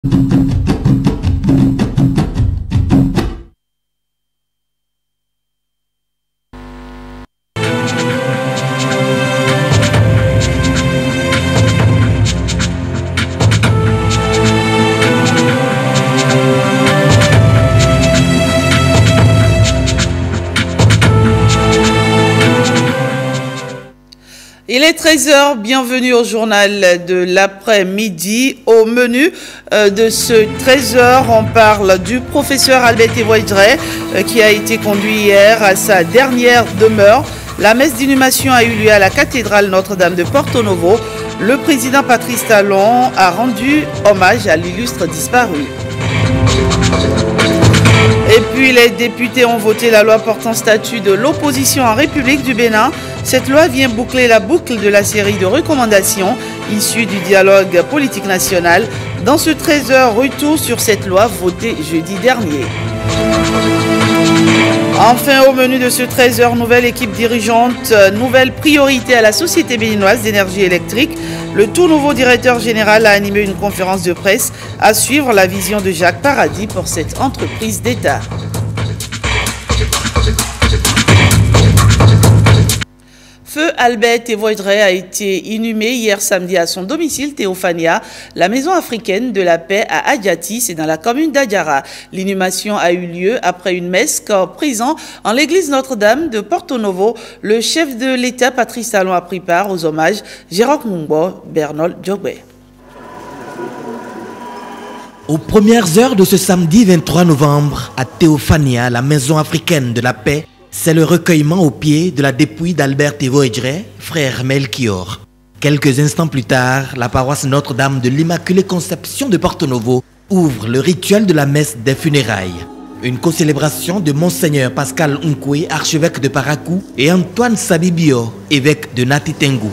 Il est 13 h, bienvenue au journal de l'après-midi. Au menu de ce 13 h, on parle du professeur Albert Tévoydré qui a été conduit hier à sa dernière demeure. La messe d'inhumation a eu lieu à la cathédrale Notre-Dame de Porto Novo. Le président Patrice Talon a rendu hommage à l'illustre disparu. Et puis les députés ont voté la loi portant statut de l'opposition en République du Bénin. Cette loi vient boucler la boucle de la série de recommandations issues du dialogue politique national. Dans ce 13 h, retour sur cette loi votée jeudi dernier. Enfin, au menu de ce 13 h, nouvelle équipe dirigeante, nouvelle priorité à la Société béninoise d'énergie électrique. Le tout nouveau directeur général a animé une conférence de presse à suivre la vision de Jacques Paradis pour cette entreprise d'État. Feu Albert Tévoydré a été inhumé hier samedi à son domicile Théophania, la maison africaine de la paix à Adjati, c'est dans la commune d'Adjara. L'inhumation a eu lieu après une messe présent en l'église Notre-Dame de Porto Novo. Le chef de l'État, Patrice Talon, a pris part aux hommages. Jérôme Mungbo, Bernol Djogbe. Aux premières heures de ce samedi 23 novembre, à Théophania, la maison africaine de la paix, c'est le recueillement au pied de la dépouille d'Albert Tévoydré, frère Melchior. Quelques instants plus tard, la paroisse Notre-Dame de l'Immaculée Conception de Porto Novo ouvre le rituel de la messe des funérailles. Une co-célébration de Monseigneur Pascal Nkwe, archevêque de Parakou, et Antoine Sabibio, évêque de Nati Tengu.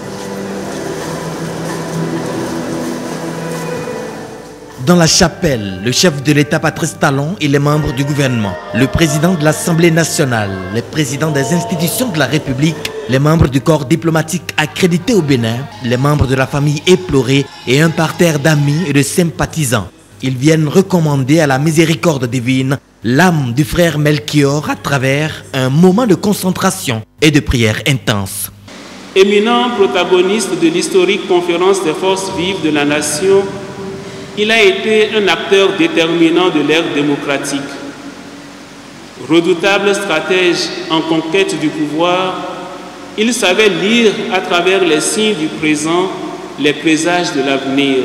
Dans la chapelle, le chef de l'État Patrice Talon et les membres du gouvernement, le président de l'Assemblée nationale, les présidents des institutions de la République, les membres du corps diplomatique accrédité au Bénin, les membres de la famille éplorée et un parterre d'amis et de sympathisants. Ils viennent recommander à la miséricorde divine l'âme du frère Melchior à travers un moment de concentration et de prière intense. Éminent protagoniste de l'historique conférence des forces vives de la nation, il a été un acteur déterminant de l'ère démocratique. Redoutable stratège en conquête du pouvoir, il savait lire à travers les signes du présent les présages de l'avenir.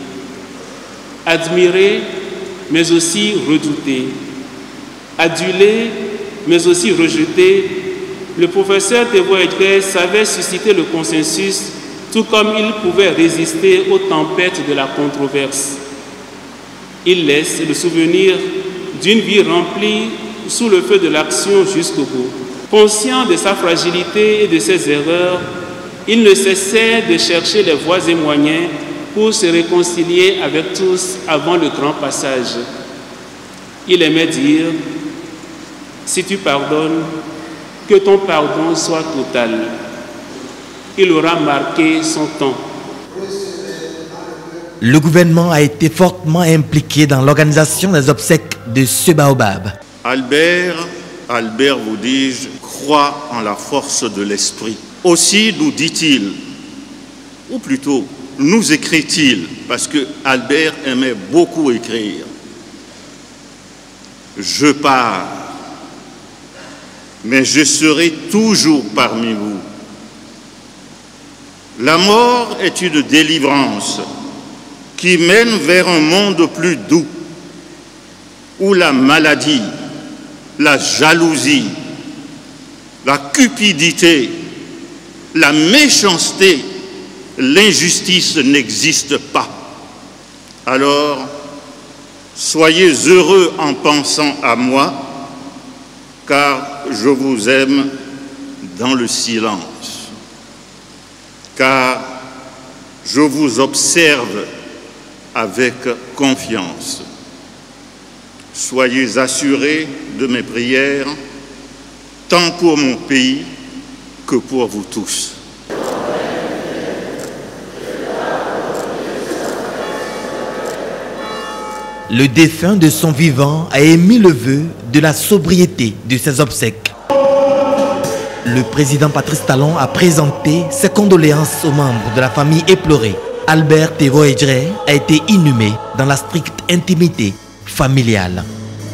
Admiré, mais aussi redouté. Adulé, mais aussi rejeté, le professeur Tévoydré savait susciter le consensus, tout comme il pouvait résister aux tempêtes de la controverse. Il laisse le souvenir d'une vie remplie sous le feu de l'action jusqu'au bout. Conscient de sa fragilité et de ses erreurs, il ne cessait de chercher les voies et moyens pour se réconcilier avec tous avant le grand passage. Il aimait dire « Si tu pardonnes, que ton pardon soit total. » Il aura marqué son temps. Le gouvernement a été fortement impliqué dans l'organisation des obsèques de ce baobab. Albert, vous dis-je, croit en la force de l'esprit. Aussi nous dit-il, ou plutôt nous écrit-il, parce que Albert aimait beaucoup écrire. Je pars, mais je serai toujours parmi vous. La mort est une délivrance qui mène vers un monde plus doux, où la maladie, la jalousie, la cupidité, la méchanceté, l'injustice n'existent pas. Alors, soyez heureux en pensant à moi, car je vous aime dans le silence, car je vous observe avec confiance. Soyez assurés de mes prières, tant pour mon pays que pour vous tous. Le défunt de son vivant a émis le vœu de la sobriété de ses obsèques. Le président Patrice Talon a présenté ses condoléances aux membres de la famille éplorée. Albert Tevoe-Djere a été inhumé dans la stricte intimité familiale.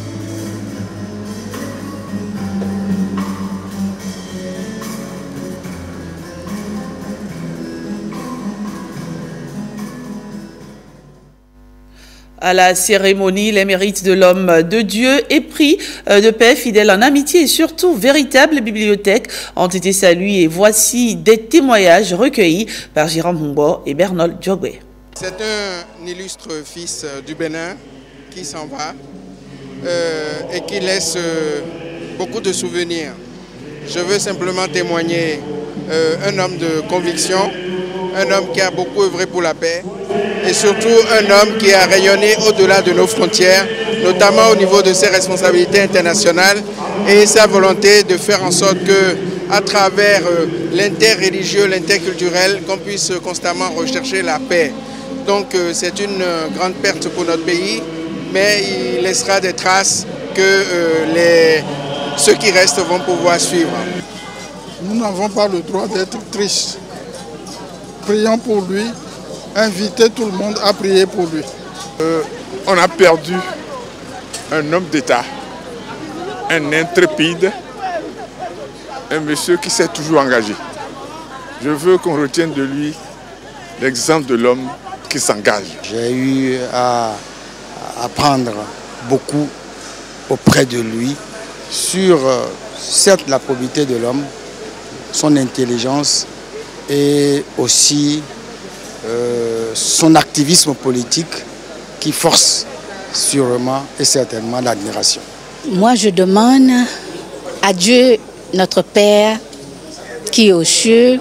À la cérémonie, les mérites de l'homme de Dieu et prix de paix, fidèle en amitié et surtout véritable bibliothèque ont été salués. Et voici des témoignages recueillis par Jérôme Humbo et Bernol Djogwe. C'est un illustre fils du Bénin qui s'en va et qui laisse beaucoup de souvenirs. Je veux simplement témoigner un homme de conviction, un homme qui a beaucoup œuvré pour la paix et surtout un homme qui a rayonné au-delà de nos frontières, notamment au niveau de ses responsabilités internationales et sa volonté de faire en sorte que, à travers l'interreligieux, l'interculturel, qu'on puisse constamment rechercher la paix. Donc c'est une grande perte pour notre pays, mais il laissera des traces que ceux qui restent vont pouvoir suivre. Nous n'avons pas le droit d'être tristes. Prions pour lui, invitez tout le monde à prier pour lui. On a perdu un homme d'État, un intrépide, un monsieur qui s'est toujours engagé. Je veux qu'on retienne de lui l'exemple de l'homme qui s'engage. J'ai eu à apprendre beaucoup auprès de lui sur, certes, la probité de l'homme, son intelligence et aussi son activisme politique qui force sûrement et certainement l'admiration. Moi, je demande à Dieu, notre Père, qui est aux cieux,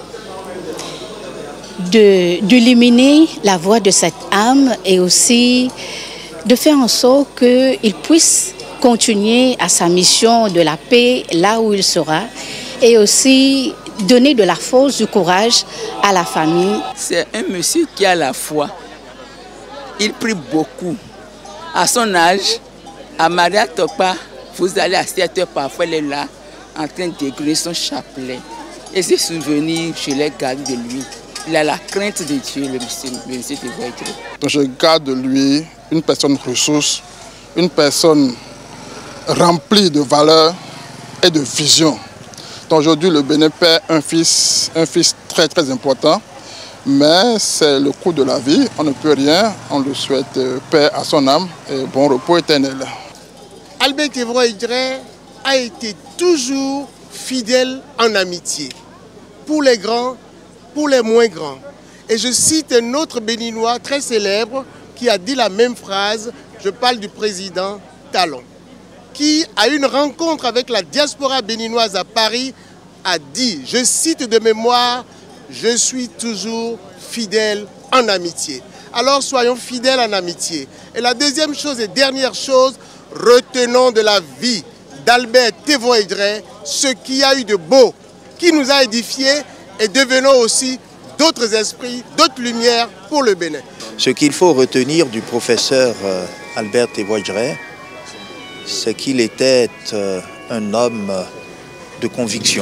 d'illuminer la voix de cette âme et aussi de faire en sorte qu'il puisse continuer à sa mission de la paix là où il sera et aussi donner de la force, du courage à la famille. C'est un monsieur qui a la foi. Il prie beaucoup. À son âge, à Maria Topa, vous allez à 7 heures, parfois elle est là, en train d'écrire son chapelet. Et ces souvenirs, je les garde de lui. Il a la crainte de Dieu, le monsieur Tevoe-Djere. Je garde de lui une personne ressource, une personne remplie de valeurs et de vision. Aujourd'hui, le Bénin perd un fils très très important, mais c'est le coût de la vie, on ne peut rien, on le souhaite paix à son âme et bon repos éternel. Albert Tevoe-Djere a été toujours fidèle en amitié, pour les grands, pour les moins grands. Et je cite un autre béninois très célèbre qui a dit la même phrase, je parle du président Talon, qui, à une rencontre avec la diaspora béninoise à Paris, a dit, je cite de mémoire, je suis toujours fidèle en amitié. Alors soyons fidèles en amitié. Et la deuxième chose et dernière chose, retenons de la vie d'Albert Tevoe-Djere ce qu'il y a eu de beau, qui nous a édifiés et devenons aussi d'autres esprits, d'autres lumières pour le Bénin. Ce qu'il faut retenir du professeur Albert Tevoe-Djere, c'est qu'il était un homme de conviction,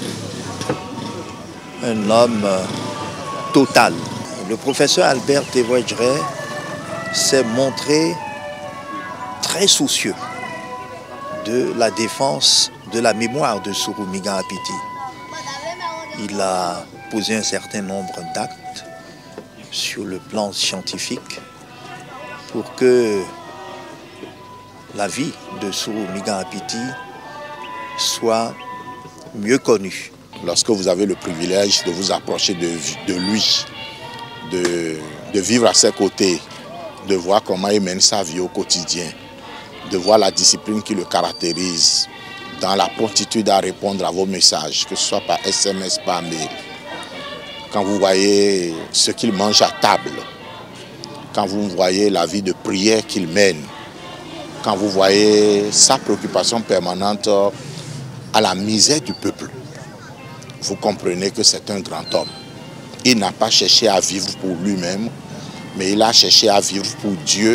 un homme total. Le professeur Albert Tevoe-Djere s'est montré très soucieux de la défense de la mémoire de Souroumigan Apiti. Il a posé un certain nombre d'actes sur le plan scientifique pour que la vie de Souroumigan Apiti soit mieux connue. Lorsque vous avez le privilège de vous approcher de lui, de vivre à ses côtés, de voir comment il mène sa vie au quotidien, de voir la discipline qui le caractérise, dans la promptitude à répondre à vos messages, que ce soit par SMS, par mail, quand vous voyez ce qu'il mange à table, quand vous voyez la vie de prière qu'il mène, quand vous voyez sa préoccupation permanente à la misère du peuple, vous comprenez que c'est un grand homme. Il n'a pas cherché à vivre pour lui-même, mais il a cherché à vivre pour Dieu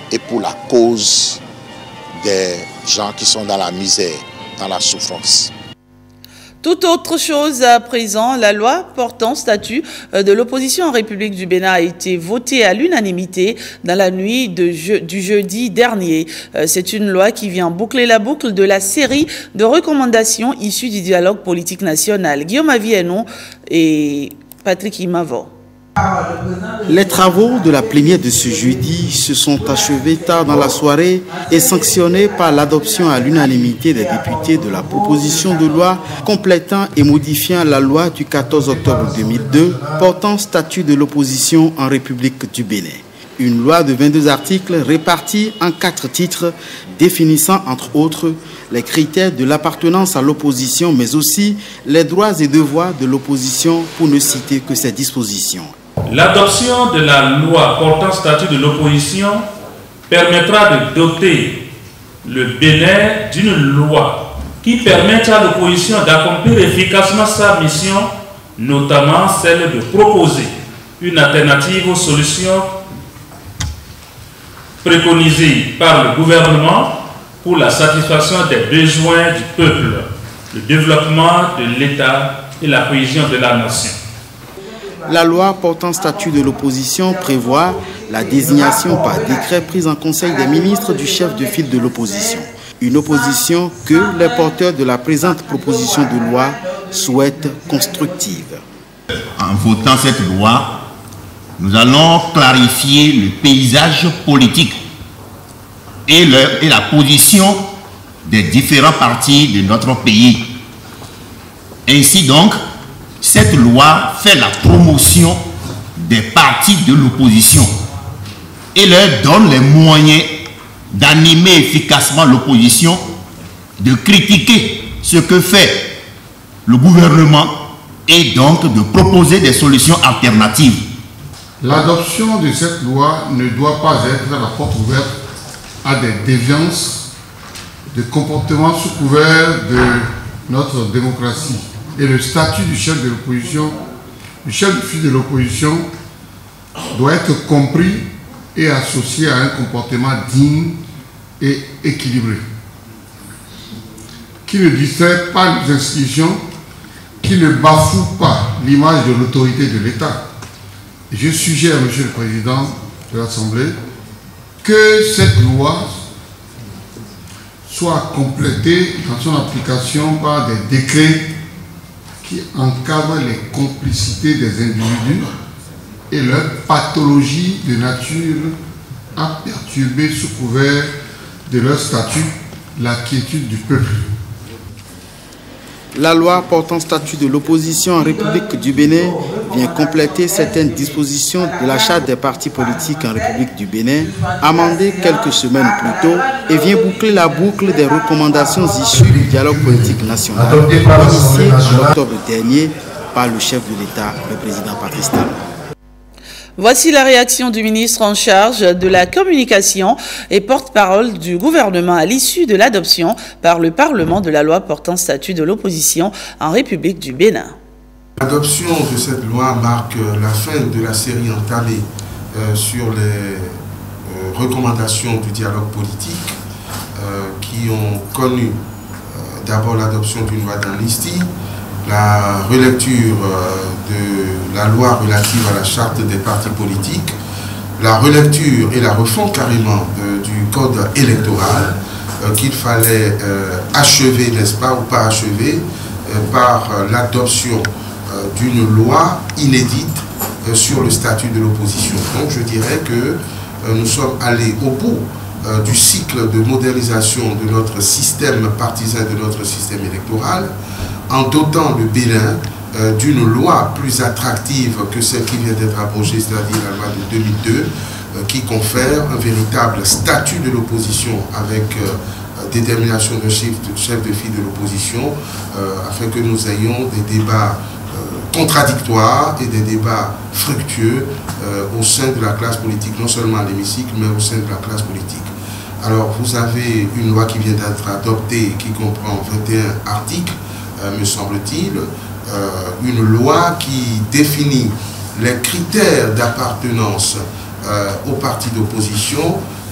et pour la cause des gens qui sont dans la misère, dans la souffrance. Tout autre chose à présent, la loi portant statut de l'opposition en République du Bénin a été votée à l'unanimité dans la nuit du jeudi dernier. C'est une loi qui vient boucler la boucle de la série de recommandations issues du dialogue politique national. Guillaume Avienon et Patrick Imavo. Les travaux de la plénière de ce jeudi se sont achevés tard dans la soirée et sanctionnés par l'adoption à l'unanimité des députés de la proposition de loi complétant et modifiant la loi du 14 octobre 2002 portant statut de l'opposition en République du Bénin. Une loi de 22 articles répartis en 4 titres définissant entre autres les critères de l'appartenance à l'opposition mais aussi les droits et devoirs de l'opposition pour ne citer que ces dispositions. L'adoption de la loi portant statut de l'opposition permettra de doter le Bénin d'une loi qui permette à l'opposition d'accomplir efficacement sa mission, notamment celle de proposer une alternative aux solutions préconisées par le gouvernement pour la satisfaction des besoins du peuple, le développement de l'État et la cohésion de la nation. La loi portant statut de l'opposition prévoit la désignation par décret prise en Conseil des ministres du chef de file de l'opposition. Une opposition que les porteurs de la présente proposition de loi souhaitent constructive. En votant cette loi, nous allons clarifier le paysage politique et la position des différents partis de notre pays. Ainsi donc, cette loi fait la promotion des partis de l'opposition et leur donne les moyens d'animer efficacement l'opposition, de critiquer ce que fait le gouvernement et donc de proposer des solutions alternatives. L'adoption de cette loi ne doit pas être la porte ouverte à des déviances de comportements sous couvert de notre démocratie. Et le statut du chef de l'opposition, du chef de file de l'opposition, doit être compris et associé à un comportement digne et équilibré, qui ne distrait pas les institutions, qui ne bafoue pas l'image de l'autorité de l'État. Je suggère, Monsieur le Président de l'Assemblée, que cette loi soit complétée dans son application par des décrets qui encadrent les complicités des individus et leur pathologie de nature à perturber sous couvert de leur statut la quiétude du peuple. La loi portant statut de l'opposition en République du Bénin vient compléter certaines dispositions de la charte des partis politiques en République du Bénin, amendée quelques semaines plus tôt, et vient boucler la boucle des recommandations issues du dialogue politique national, initié en octobre dernier par le chef de l'État, le président Patrice Talon. Voici la réaction du ministre en charge de la communication et porte-parole du gouvernement à l'issue de l'adoption par le Parlement de la loi portant statut de l'opposition en République du Bénin. L'adoption de cette loi marque la fin de la série entamée sur les recommandations du dialogue politique qui ont connu d'abord l'adoption d'une loi d'amnistie, la relecture de la loi relative à la charte des partis politiques, la relecture et la refonte carrément du code électoral qu'il fallait achever, n'est-ce pas, ou pas achever, par l'adoption d'une loi inédite sur le statut de l'opposition. Donc je dirais que nous sommes allés au bout du cycle de modernisation de notre système partisan, de notre système électoral, en dotant le Bénin d'une loi plus attractive que celle qui vient d'être abrogée, c'est-à-dire la loi de 2002, qui confère un véritable statut de l'opposition avec détermination de chef de file de l'opposition, afin que nous ayons des débats contradictoires et des débats fructueux au sein de la classe politique, non seulement à l'hémicycle, mais au sein de la classe politique. Alors, vous avez une loi qui vient d'être adoptée, qui comprend 21 articles, me semble-t-il, une loi qui définit les critères d'appartenance aux partis d'opposition,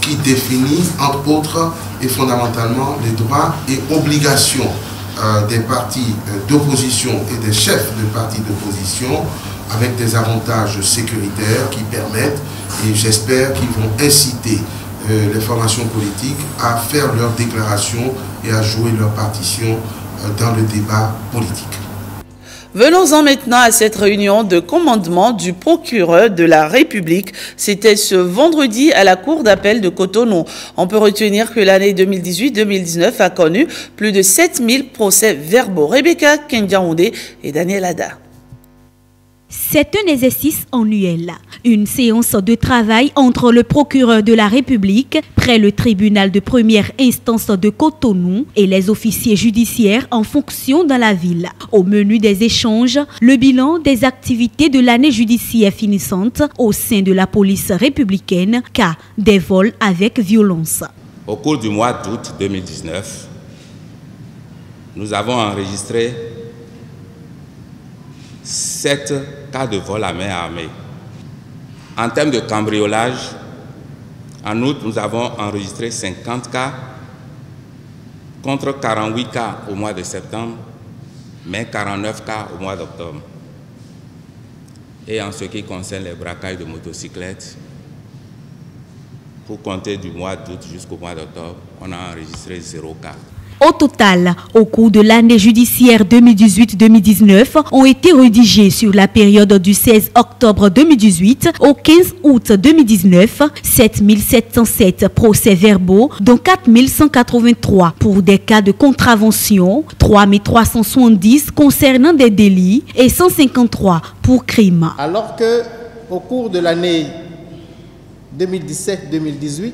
qui définit entre autres et fondamentalement les droits et obligations des partis d'opposition et des chefs de partis d'opposition, avec des avantages sécuritaires qui permettent, et j'espère qu'ils vont inciter les formations politiques à faire leurs déclarations et à jouer leur partition dans le débat politique. Venons-en maintenant à cette réunion de commandement du procureur de la République. C'était ce vendredi à la Cour d'appel de Cotonou. On peut retenir que l'année 2018-2019 a connu plus de 7000 procès verbaux. Rebecca Kendiaoundé et Daniel Ada. C'est un exercice annuel, une séance de travail entre le procureur de la République, près le tribunal de première instance de Cotonou et les officiers judiciaires en fonction dans la ville. Au menu des échanges, le bilan des activités de l'année judiciaire finissante au sein de la police républicaine, cas des vols avec violence. Au cours du mois d'août 2019, nous avons enregistré 7 cas de vol à main armée. En termes de cambriolage, en août, nous avons enregistré 50 cas contre 48 cas au mois de septembre, mais 49 cas au mois d'octobre. Et en ce qui concerne les braquages de motocyclettes, pour compter du mois d'août jusqu'au mois d'octobre, on a enregistré 0 cas. Au total, au cours de l'année judiciaire 2018-2019, ont été rédigés sur la période du 16 octobre 2018 au 15 août 2019, 7707 procès-verbaux, dont 4183 pour des cas de contravention, 3370 concernant des délits et 153 pour crimes. Alors que, au cours de l'année 2017-2018,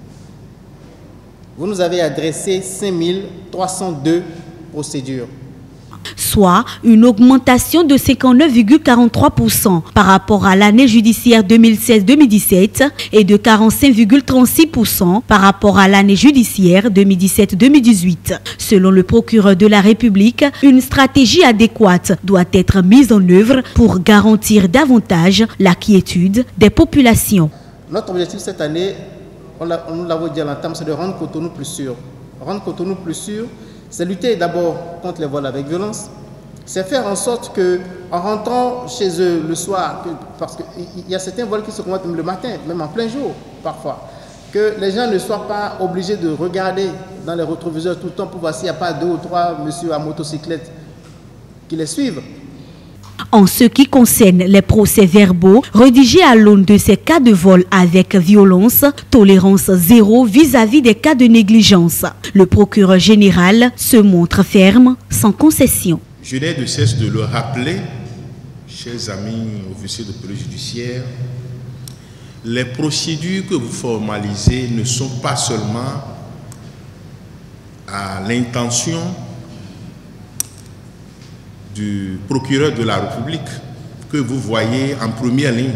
vous nous avez adressé 5302 procédures. Soit une augmentation de 59,43% par rapport à l'année judiciaire 2016-2017 et de 45,36% par rapport à l'année judiciaire 2017-2018. Selon le procureur de la République, une stratégie adéquate doit être mise en œuvre pour garantir davantage la quiétude des populations. Notre objectif cette année, nous l'avons dit à l'entame, c'est de rendre Cotonou plus sûr. Rendre Cotonou plus sûr, c'est lutter d'abord contre les vols avec violence. C'est faire en sorte que, en rentrant chez eux le soir, parce qu'il y a certains vols qui se commettent même le matin, même en plein jour parfois, que les gens ne soient pas obligés de regarder dans les rétroviseurs tout le temps pour voir s'il n'y a pas 2 ou 3 messieurs à motocyclette qui les suivent. En ce qui concerne les procès-verbaux, rédigés à l'aune de ces cas de vol avec violence, tolérance zéro vis-à-vis des cas de négligence. Le procureur général se montre ferme, sans concession. Je n'ai de cesse de le rappeler, chers amis officiers de police judiciaire, les procédures que vous formalisez ne sont pas seulement à l'intention du procureur de la République que vous voyez en première ligne.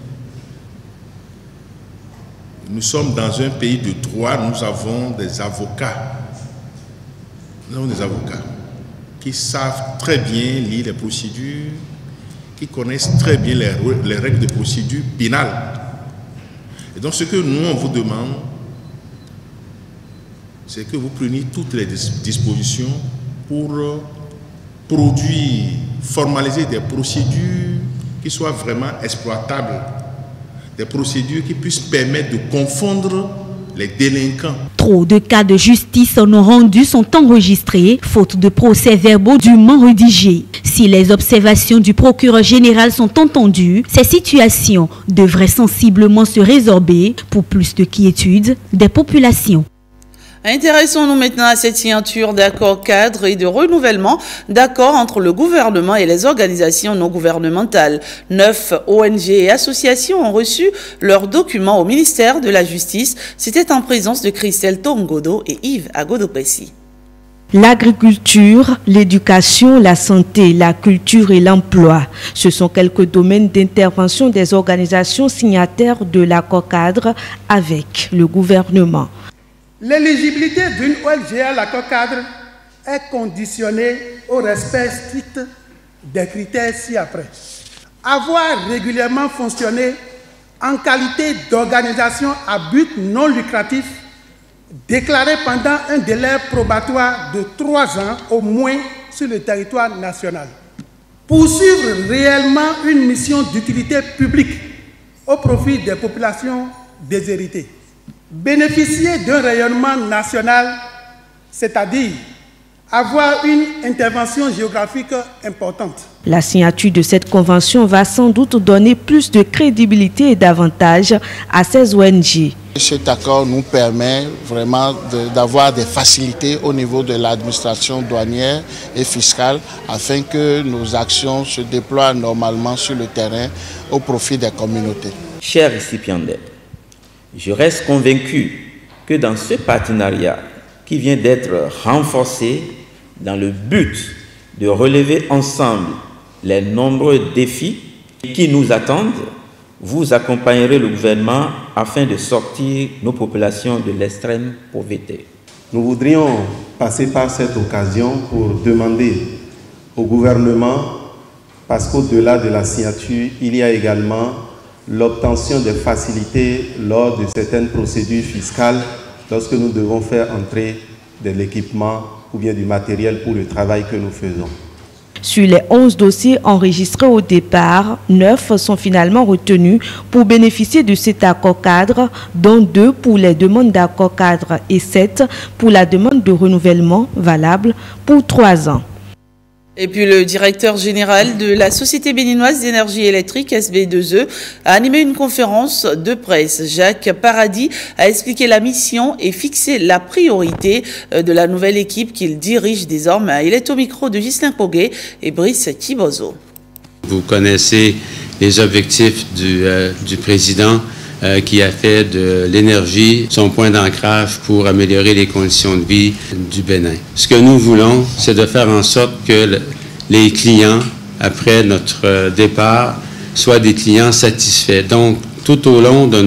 Nous sommes dans un pays de droit, nous avons des avocats. Nous avons des avocats qui savent très bien lire les procédures, qui connaissent très bien les règles de procédure pénale. Et donc ce que nous, on vous demande, c'est que vous preniez toutes les dispositions pour produire, formaliser des procédures qui soient vraiment exploitables, des procédures qui puissent permettre de confondre les délinquants. Trop de cas de justice non rendus sont enregistrés, faute de procès-verbaux dûment rédigés. Si les observations du procureur général sont entendues, ces situations devraient sensiblement se résorber pour plus de quiétude des populations. Intéressons-nous maintenant à cette signature d'accords cadres et de renouvellement d'accords entre le gouvernement et les organisations non gouvernementales. 9 ONG et associations ont reçu leurs documents au ministère de la Justice. C'était en présence de Christelle Tongodo et Yves Agodopessi. L'agriculture, l'éducation, la santé, la culture et l'emploi. Ce sont quelques domaines d'intervention des organisations signataires de l'accord cadre avec le gouvernement. L'éligibilité d'une ONG à l'accord cadre est conditionnée au respect strict des critères ci-après. Avoir régulièrement fonctionné en qualité d'organisation à but non lucratif, déclarée pendant un délai probatoire de 3 ans au moins sur le territoire national. Poursuivre réellement une mission d'utilité publique au profit des populations déshéritées. Bénéficier d'un rayonnement national, c'est-à-dire avoir une intervention géographique importante. La signature de cette convention va sans doute donner plus de crédibilité et d'avantages à ces ONG. Cet accord nous permet vraiment d'avoir des facilités au niveau de l'administration douanière et fiscale afin que nos actions se déploient normalement sur le terrain au profit des communautés. Chers récipiendaires, je reste convaincu que dans ce partenariat qui vient d'être renforcé dans le but de relever ensemble les nombreux défis qui nous attendent, vous accompagnerez le gouvernement afin de sortir nos populations de l'extrême pauvreté. Nous voudrions passer par cette occasion pour demander au gouvernement, parce qu'au-delà de la signature, il y a également l'obtention de facilités lors de certaines procédures fiscales lorsque nous devons faire entrer de l'équipement ou bien du matériel pour le travail que nous faisons. Sur les 11 dossiers enregistrés au départ, 9 sont finalement retenus pour bénéficier de cet accord cadre, dont 2 pour les demandes d'accord cadre et 7 pour la demande de renouvellement valable pour 3 ans. Et puis le directeur général de la Société béninoise d'énergie électrique, SB2E, a animé une conférence de presse. Jacques Paradis a expliqué la mission et fixé la priorité de la nouvelle équipe qu'il dirige désormais. Il est au micro de Ghislain Poguet et Brice Thibozo. Vous connaissez les objectifs du président qui a fait de l'énergie son point d'ancrage pour améliorer les conditions de vie du Bénin. Ce que nous voulons, c'est de faire en sorte que les clients, après notre départ, soient des clients satisfaits. Donc, tout au long de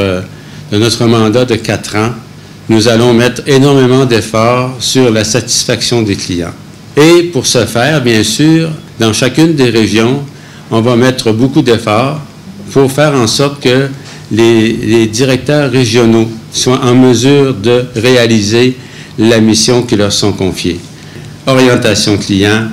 notre mandat de 4 ans, nous allons mettre énormément d'efforts sur la satisfaction des clients. Et pour ce faire, bien sûr, dans chacune des régions, on va mettre beaucoup d'efforts pour faire en sorte que les directeurs régionaux soient en mesure de réaliser la mission qui leur sont confiées. Orientation client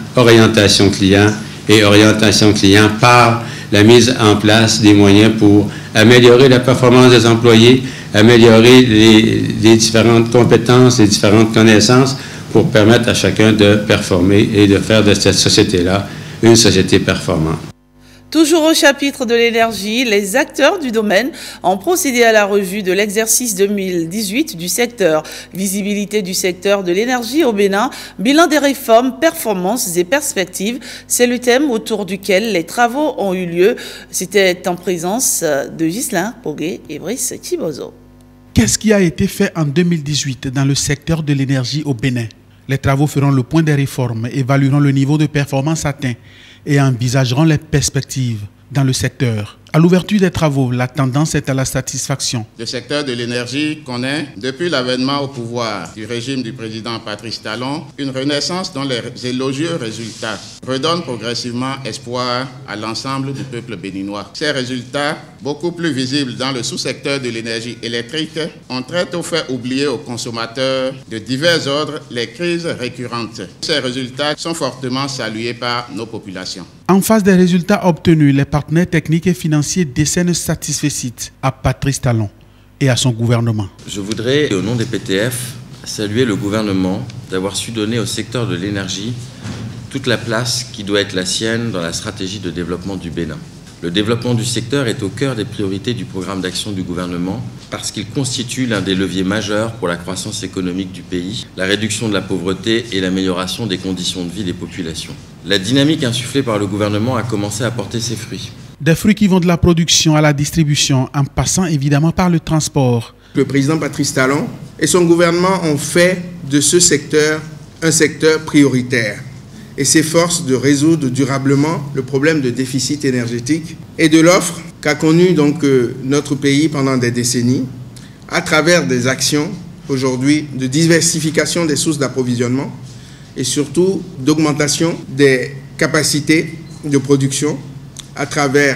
et orientation client par la mise en place des moyens pour améliorer la performance des employés, améliorer les différentes compétences, les différentes connaissances pour permettre à chacun de performer et de faire de cette société-là une société performante. Toujours au chapitre de l'énergie, les acteurs du domaine ont procédé à la revue de l'exercice 2018 du secteur. Visibilité du secteur de l'énergie au Bénin, bilan des réformes, performances et perspectives. C'est le thème autour duquel les travaux ont eu lieu. C'était en présence de Ghislain Poguet et Brice Thibozo. Qu'est-ce qui a été fait en 2018 dans le secteur de l'énergie au Bénin? Les travaux feront le point des réformes, évalueront le niveau de performance atteint et envisageront les perspectives dans le secteur. À l'ouverture des travaux, la tendance est à la satisfaction. Le secteur de l'énergie connaît, depuis l'avènement au pouvoir du régime du président Patrice Talon, une renaissance dont les élogieux résultats redonnent progressivement espoir à l'ensemble du peuple béninois. Ces résultats, beaucoup plus visibles dans le sous-secteur de l'énergie électrique, ont très tôt fait oublier aux consommateurs de divers ordres les crises récurrentes. Ces résultats sont fortement salués par nos populations. En face des résultats obtenus, les partenaires techniques et financiers décernent satisfecit à Patrice Talon et à son gouvernement. Je voudrais, au nom des PTF, saluer le gouvernement d'avoir su donner au secteur de l'énergie toute la place qui doit être la sienne dans la stratégie de développement du Bénin. Le développement du secteur est au cœur des priorités du programme d'action du gouvernement parce qu'il constitue l'un des leviers majeurs pour la croissance économique du pays, la réduction de la pauvreté et l'amélioration des conditions de vie des populations. La dynamique insufflée par le gouvernement a commencé à porter ses fruits. Des fruits qui vont de la production à la distribution, en passant évidemment par le transport. Le président Patrice Talon et son gouvernement ont fait de ce secteur un secteur prioritaire et s'efforcent de résoudre durablement le problème de déficit énergétique et de l'offre qu'a connue notre pays pendant des décennies à travers des actions aujourd'hui de diversification des sources d'approvisionnement et surtout d'augmentation des capacités de production à travers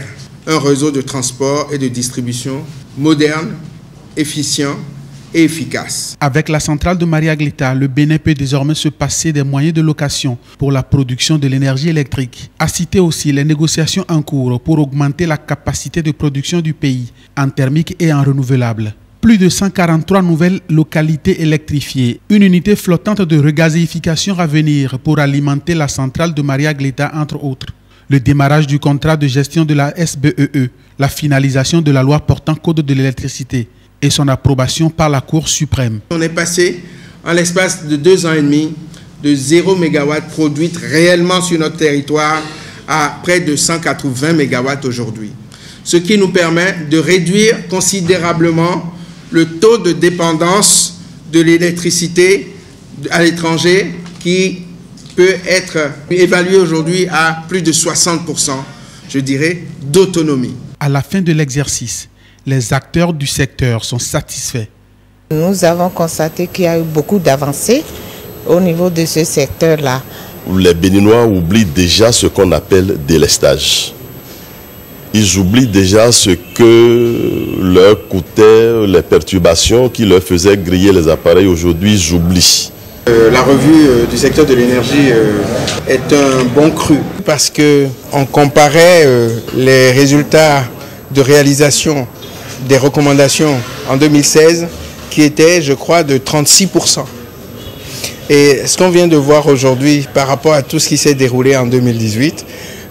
un réseau de transport et de distribution moderne, efficient et efficace. Avec la centrale de Maria Gleta, le Bénin peut désormais se passer des moyens de location pour la production de l'énergie électrique. À citer aussi les négociations en cours pour augmenter la capacité de production du pays en thermique et en renouvelable. Plus de 143 nouvelles localités électrifiées, une unité flottante de regazéification à venir pour alimenter la centrale de Maria Gleta entre autres. Le démarrage du contrat de gestion de la SBEE, la finalisation de la loi portant code de l'électricité et son approbation par la Cour suprême. On est passé, en l'espace de 2 ans et demi, de 0 MW produites réellement sur notre territoire à près de 180 MW aujourd'hui. Ce qui nous permet de réduire considérablement le taux de dépendance de l'électricité à l'étranger qui peut être évalué aujourd'hui à plus de 60%, je dirais, d'autonomie. À la fin de l'exercice, les acteurs du secteur sont satisfaits. Nous avons constaté qu'il y a eu beaucoup d'avancées au niveau de ce secteur-là. Les Béninois oublient déjà ce qu'on appelle délestage. Ils oublient déjà ce que leur coûtait, les perturbations qui leur faisaient griller les appareils. Aujourd'hui, ils oublient. La revue du secteur de l'énergie est un bon cru parce qu'on comparait les résultats de réalisation des recommandations en 2016 qui étaient, je crois, de 36%. Et ce qu'on vient de voir aujourd'hui par rapport à tout ce qui s'est déroulé en 2018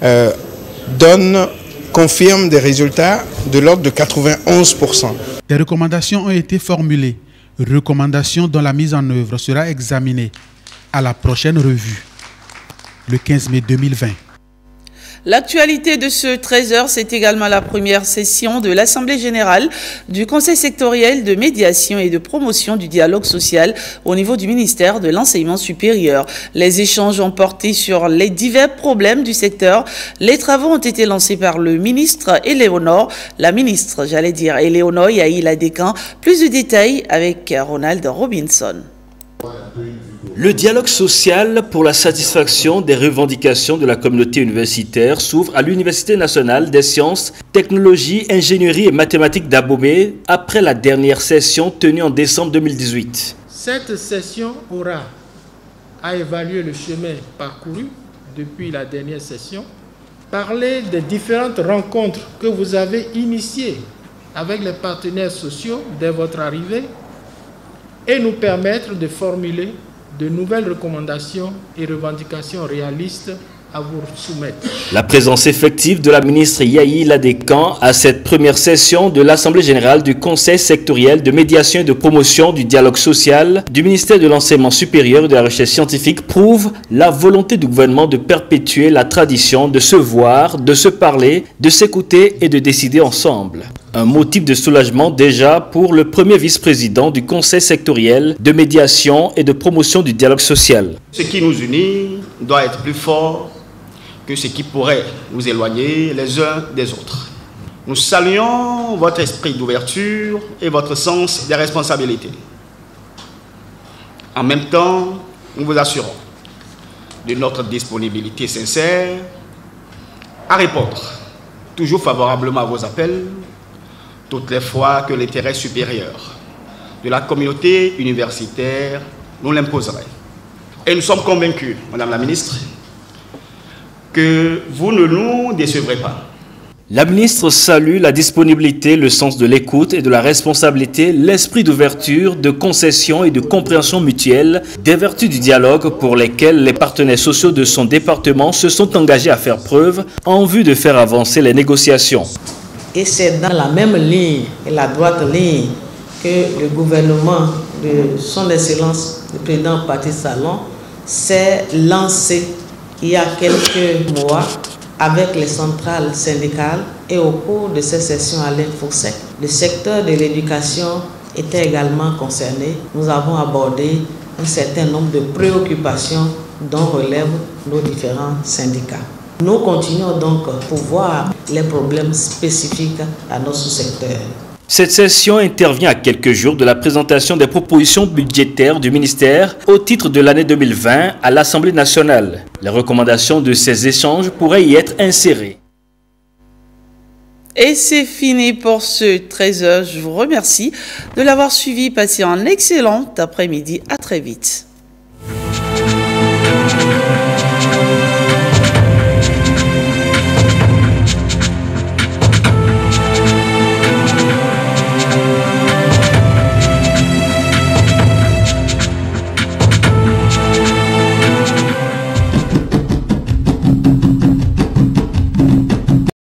confirme des résultats de l'ordre de 91%. Des recommandations ont été formulées. Recommandations dont la mise en œuvre sera examinée à la prochaine revue, le 15 mai 2020. L'actualité de ce 13h, c'est également la première session de l'Assemblée générale du Conseil sectoriel de médiation et de promotion du dialogue social au niveau du ministère de l'Enseignement supérieur. Les échanges ont porté sur les divers problèmes du secteur. Les travaux ont été lancés par le ministre Éléonore, la ministre, Éléonore Yaïla Descamps. Plus de détails avec Ronald Robinson. Le dialogue social pour la satisfaction des revendications de la communauté universitaire s'ouvre à l'Université nationale des sciences, technologies, ingénierie et mathématiques d'Abomey après la dernière session tenue en décembre 2018. Cette session aura à évaluer le chemin parcouru depuis la dernière session, parler des différentes rencontres que vous avez initiées avec les partenaires sociaux dès votre arrivée et nous permettre de formuler de nouvelles recommandations et revendications réalistes à vous soumettre. La présence effective de la ministre Yaïla Descamps à cette première session de l'Assemblée générale du Conseil sectoriel de médiation et de promotion du dialogue social du ministère de l'Enseignement supérieur et de la Recherche scientifique prouve la volonté du gouvernement de perpétuer la tradition de se voir, de se parler, de s'écouter et de décider ensemble. Un motif de soulagement déjà pour le premier vice-président du Conseil sectoriel de médiation et de promotion du dialogue social. Ce qui nous unit doit être plus fort que ce qui pourrait nous éloigner les uns des autres. Nous saluons votre esprit d'ouverture et votre sens des responsabilités. En même temps, nous vous assurons de notre disponibilité sincère à répondre toujours favorablement à vos appels toutes les fois que l'intérêt supérieur de la communauté universitaire nous l'imposerait. Et nous sommes convaincus, Madame la Ministre, que vous ne nous décevrez pas. La ministre salue la disponibilité, le sens de l'écoute et de la responsabilité, l'esprit d'ouverture, de concession et de compréhension mutuelle des vertus du dialogue pour lesquelles les partenaires sociaux de son département se sont engagés à faire preuve en vue de faire avancer les négociations. Et c'est dans la même ligne et la droite ligne que le gouvernement de son Excellence, le président Patrice Talon, s'est lancé il y a quelques mois avec les centrales syndicales et au cours de ces sessions à l'Infosec. Le secteur de l'éducation était également concerné. Nous avons abordé un certain nombre de préoccupations dont relèvent nos différents syndicats. Nous continuons donc pour voir les problèmes spécifiques à notre sous-secteur. Cette session intervient à quelques jours de la présentation des propositions budgétaires du ministère au titre de l'année 2020 à l'Assemblée nationale. Les recommandations de ces échanges pourraient y être insérées. Et c'est fini pour ce 13h. Je vous remercie de l'avoir suivi. Passez un excellent après-midi. À très vite.